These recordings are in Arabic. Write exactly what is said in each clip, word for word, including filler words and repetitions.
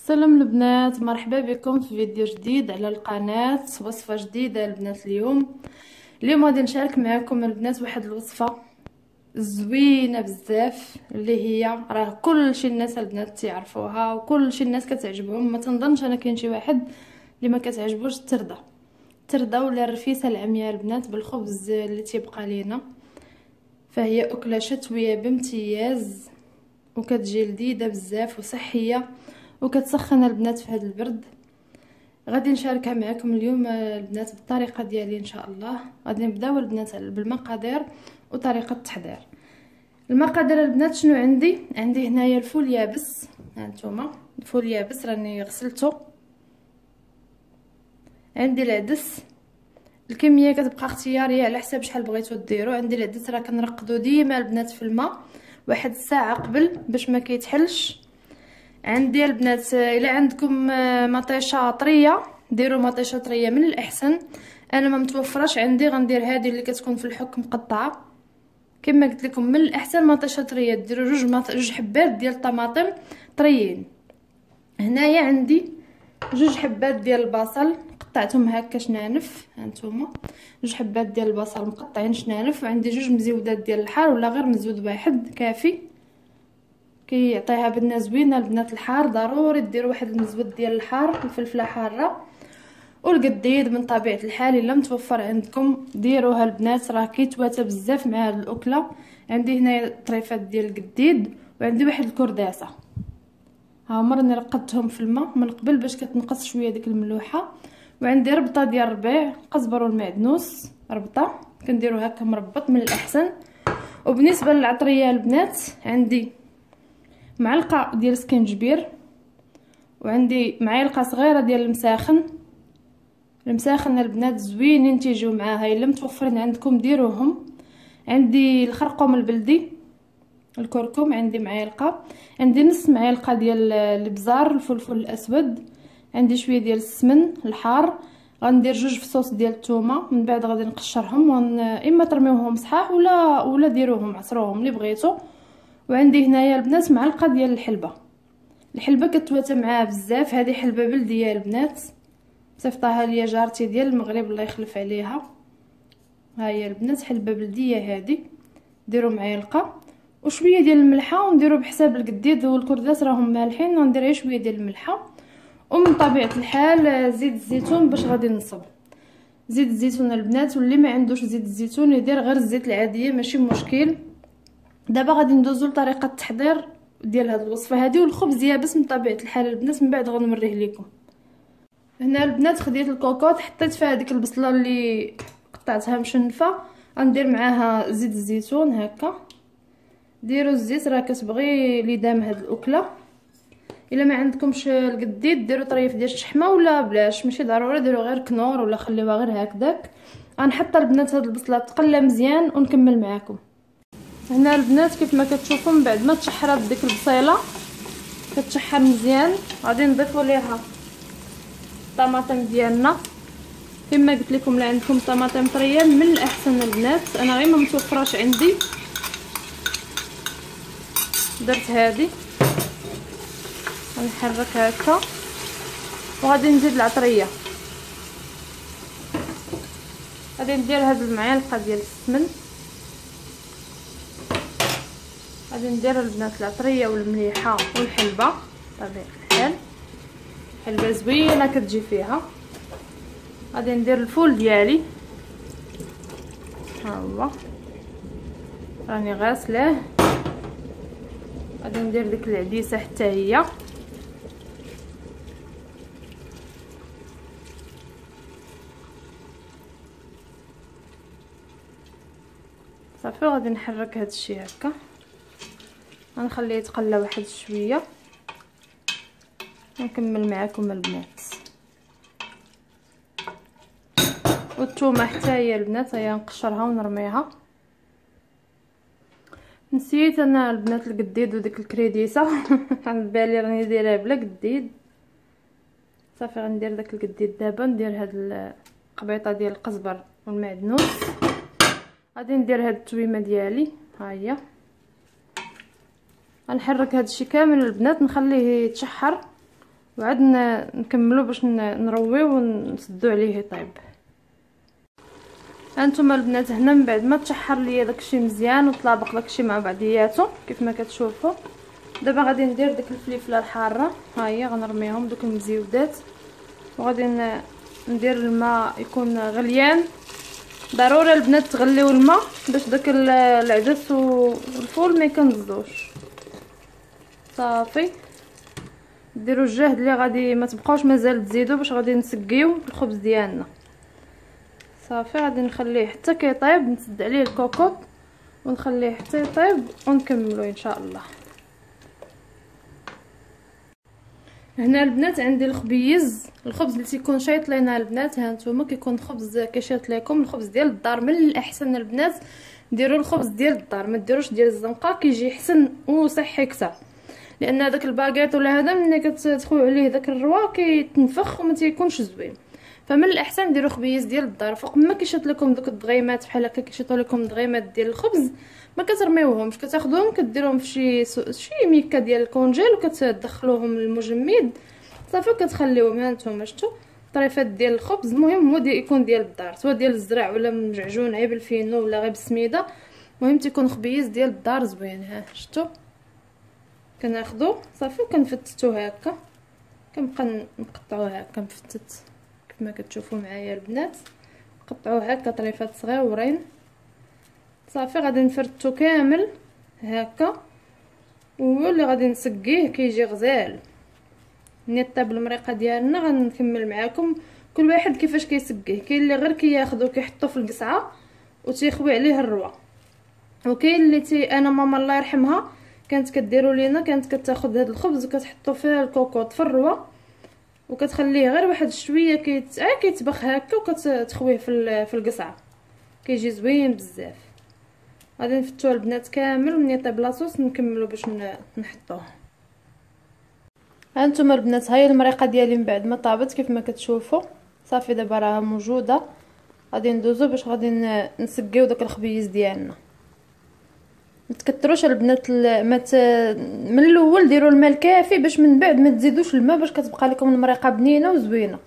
سلام البنات، مرحبا بكم في فيديو جديد على القناة. وصفة جديدة البنات. اليوم اليوم غادي نشارك معكم البنات واحد الوصفة زوينة بزاف، اللي هي راه كلشي الناس البنات تعرفوها وكلشي الناس كتعجبهم. ما تنظنش انا كاين شي واحد اللي ما كتعجبوش التردة التردة ولا الرفيسة العمياء البنات بالخبز اللي تيبقى لينا. فهي اكلة شتوية بامتياز وكتجي لذيذه بزاف وصحيه وكتسخن البنات في هذا البرد. غادي نشاركها معكم اليوم البنات بالطريقه ديالي ان شاء الله. غادي نبداو البنات بالمقادير وطريقه التحضير. المقادير البنات شنو عندي؟ عندي هنايا الفول يابس، هانتوما الفول يابس راني غسلته. عندي العدس، الكميه كتبقى اختياريه على حساب شحال بغيتو ديروا. عندي العدس راه كنرقدو ديما البنات في الماء واحد الساعه قبل باش ما كيتحلش. عندي البنات الا عندكم مطيشه طريه ديروا مطيشه طريه من الاحسن. انا ما متوفرش عندي، غندير هذه اللي كتكون في الحك مقطعه. كما قلت لكم من الاحسن مطيشه طريه، ديروا جوج مط... جوج حبات ديال الطماطم طريين. هنايا عندي جوج حبات ديال البصل قطعتهم هكا شنانف، هانتوما جوج حبات ديال البصل مقطعين شنانف. وعندي جوج مزيودات ديال الحار ولا غير مزود واحد كافي كيعطيها بنه زوينه. البنات الحار ضروري ديروا واحد المزود ديال الحار، الفلفله حاره والقديد من طبيعه الحال الا متوفر عندكم ديروها البنات، راه كيتواتى بزاف مع هاد الاكله. عندي هنايا طريفات ديال القديد وعندي واحد الكرداسه، ها هما راني رقدتهم في الماء من قبل باش كتنقص شويه ديك الملوحه. وعندي ربطه ديال الربيع القزبر والمعدنوس، ربطه كنديروا هكا مربط من الاحسن. وبالنسبه للعطريه البنات عندي معلقه ديال سكنجبير، وعندي معلقه صغيره ديال المساخن. المساخن البنات زوينين تيجيو معاها الا متوفرين عندكم ديروهم. عندي الخرقوم البلدي، الكركم عندي معلقه. عندي نص معلقه ديال البزار الفلفل الاسود. عندي شويه ديال السمن الحار. غندير جوج فصوص ديال الثومه، من بعد غادي نقشرهم ون... اما ترميوهم صحاح ولا ولا ديروهم عصروهم اللي بغيتو. وعندي هنايا البنات معلقه ديال الحلبه. الحلبه كتواتى معاها بزاف، هذه حلبه بلديه البنات صيفطاها ليا جارتي ديال المغرب الله يخلف عليها. ها هي البنات حلبه بلديه هذه، ديروا معلقه وشويه ديال الملحه ونديروا بحساب القديد والكرداس راهم مالحين، وندير غير شويه ديال الملحه. ومن طبيعه الحال زيت الزيتون باش غادي نصب. زيت الزيتون البنات، واللي ما عندوش زيت الزيتون يدير غير الزيت العاديه ماشي مشكل. دابا غادي ندوزو لطريقه التحضير ديال هذه الوصفه هذه. والخبز يابس من طبيعه الحال البنات من بعد غنوريه لكم. هنا البنات خديت الكوكوط حطيت فيها ديك البصله اللي قطعتها مشنفه، غندير معاها زيت الزيتون هكا. ديروا الزيت راه كتبغي لدام هاد الاكله. الا ما عندكمش القديد ديروا طريف ديال الشحمه ولا بلاش، ماشي ضروري ديروا غير كنور ولا خليوها غير هكذاك. غنحط البنات هاد البصله تقلى مزيان ونكمل معاكم. هنا البنات كيف ما كتشوفوا من بعد ما تشحرات ديك البصيله كتشحر مزيان غادي نضيفوا ليها الطماطم ديالنا. كما قلت لكم لا عندكم طماطم طريه من الاحسن البنات، انا غير ما متوفراش عندي درت هذه. غنحرك هكا وغادي نزيد العطريه. غادي ندير هاد المعلقه ديال السمن، غادي ندير البنات العطريه والمليحه والحلبه طبيعه الحال. حلبه زوينه كتجي فيها. غادي ندير الفول ديالي، ها هو راني غاسلاه. غادي ندير ديك العديسه حتى هي. صافي غادي نحرك هذا الشيء هكا، غنخليه يتقلى واحد شويه ونكمل معكم البنات. والثومه حتى هي البنات هي نقشرها ونرميها. نسيت انا البنات القديد وديك الكريديسه عند بالي راني دايرها بلا قديد. صافي غندير داك القديد دابا. ندير هاد القبيطه ديال القزبر والمعدنوس. غادي ندير هاد التويمه ديالي ها هي. غنحرك هاد الشيء كامل البنات نخليه يتشحر وعاد نكملو باش نرويو ونسدو عليه يطيب. هانتوما البنات هنا من بعد ما تشحر ليا داكشي مزيان وطلابق داكشي مع بعضياتو كيف ما كتشوفوا. دابا غادي ندير ديك الفليفله الحاره، ها هي غنرميهم دوك المزيودات، وغادي ندير الماء يكون غليان. ضروري البنات تغليو الماء باش داك العدس والفول ما يكنزوش. صافي ديروا الجهد اللي غادي ما تبقاوش مازال تزيدوا باش غادي نسقيو الخبز ديالنا. صافي غادي نخليه حتى كيطيب، نسد عليه الكوكوط ونخليه حتى يطيب ونكملو ان شاء الله. هنا البنات عندي الخبيز، الخبز اللي تيكون شايط لينا البنات. ها نتوما كيكون خبز كيشيط لكم الخبز ديال الدار. من الاحسن البنات ديروا الخبز ديال الدار، ما ديروش ديال الزنقه، كيجي احسن وصحي اكثر، لان هذاك الباكيط ولا هذا ملي كتدخلوا عليه داك الروا كيتنفخ وما تيكونش زوين. فمن الاحسن ديروا خبيز ديال الدار. فوق ما كيشيط لكم دوك الدغيمات بحال هكا كيشيطوا لكم دغيمات ديال الخبز ما كترميوهمش، كتاخذوهم كديروهم في شي شي ميكا ديال الكونجيل وكتدخلوهم للمجمد صافي وكتخليوهم. ها نتوما شفتوا طريفات ديال الخبز. المهم هو دي يكون ديال الدار، سواء ديال الزرع ولا مجعجون غير بالفينو ولا غير بالسميده، المهم تيكون خبيز ديال الدار زوين. ها شفتوا كناخذو صافي وكنفتتو هكا، كنبقى نقطعوه هكا مفتت كيف ما كتشوفوا معايا البنات. نقطعوه هكا طريفات صغيورين صافي. غادي نفرتو كامل هكا، وهو اللي غادي نسقيه كيجي غزال. ملي طاب المريقه ديالنا غنكمل معاكم كل واحد كيفاش كيسقيه. كاين اللي غير كياخذو كيحطو في القصعه وتيخوي عليه الروا، وكاين اللي تي انا ماما الله يرحمها كانت كديروا لينا، كانت كتاخذ هذا الخبز وكتحطو فيه الكوكوط في الروا وكتخليه غير واحد شويه كيت آه كيتبخ هكا وكتخويه في في القصعه كيجي زوين بزاف. غادي نفتوها البنات كامل ومني يطيب لاصوص نكملوا باش نحطوه. هانتوما البنات هاي المريقه ديالي من بعد ما طابت كيف ما كتشوفوا صافي دابا راها موجوده. غادي ندوزو باش غادي نسقيو داك الخبيز ديالنا. ما تكثروش البنات مت... من الاول ديروا الماء الكافي باش من بعد ما تزيدوش الماء باش كتبقى لكم المريقه بنينه وزوينه.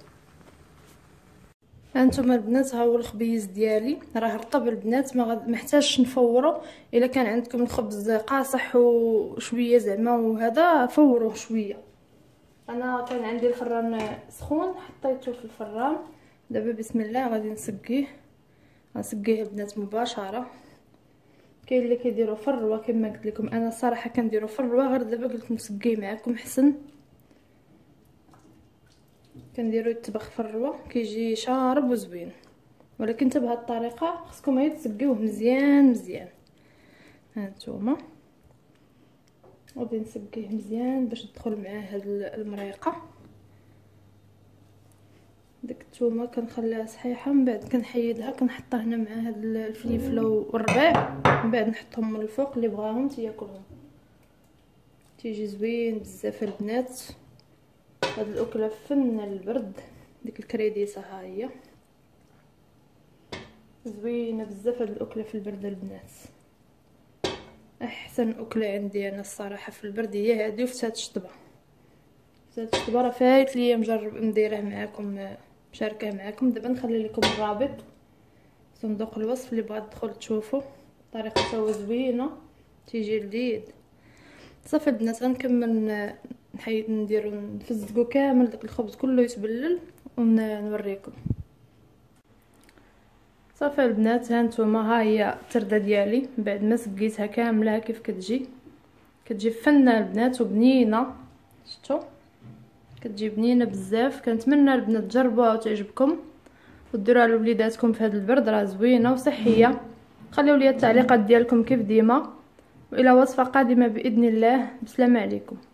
هانتوما البنات ها هو الخبيز ديالي راه رطب البنات، ما غد... محتاجش نفورو. الا كان عندكم الخبز قاصح وشويه زعما وهذا فوروه شويه. انا كان عندي الفران سخون حطيته في الفران. دابا بسم الله غادي نسقيه. غنسقيه البنات مباشره. كاين اللي كيديروا في الروا كما قلت لكم، انا الصراحه كنديروا في الروا، غير دابا قلت نسقيه معكم حسن. كنديروا يطبخ في الروا كيجي شارب وزوين، ولكن حتى بهذه الطريقه خصكم غير تسقيوه مزيان مزيان. هانتوما غادي نسقيه مزيان باش تدخل معاه هاد المريقه. ديك الثومه كنخليها صحيحه، من بعد كنحيدها كنحطها هنا مع هاد الفلفله والربيع، من بعد نحطهم من الفوق اللي بغاهم تياكلهم. تيجي زوين بزاف البنات. هاد الاكله فن البرد. ديك الكريديسه ها هي زوينه بزاف. هاد الاكله في البرد البنات احسن اكله عندي انا الصراحه في البرد هي هادي وفتات الشطبه. فتات الشطبه راه فايت ليا نجرب نديرها معكم مشاركه معكم. دابا نخلي لكم الرابط في صندوق الوصف اللي بغات تدخل تشوفوا طريقته زوينه تيجي لذيذ. صافي البنات غنكمل نحيد نديرو نفزقو كامل داك الخبز كله يتبلل ونوريكم. صافي البنات هانتوما ها هي الترده ديالي بعد ما سقيتها كامله كيف كتجي. كتجي فنه البنات وبنينه، شفتوا كتجي بنينه بزاف. كنتمنى البنات تجربوها وتعجبكم وديروها لوليداتكم في هذا البرد، راه زوينه وصحيه. خليو لي التعليقات ديالكم كيف ديما، والى وصفه قادمه باذن الله. بسلامه عليكم.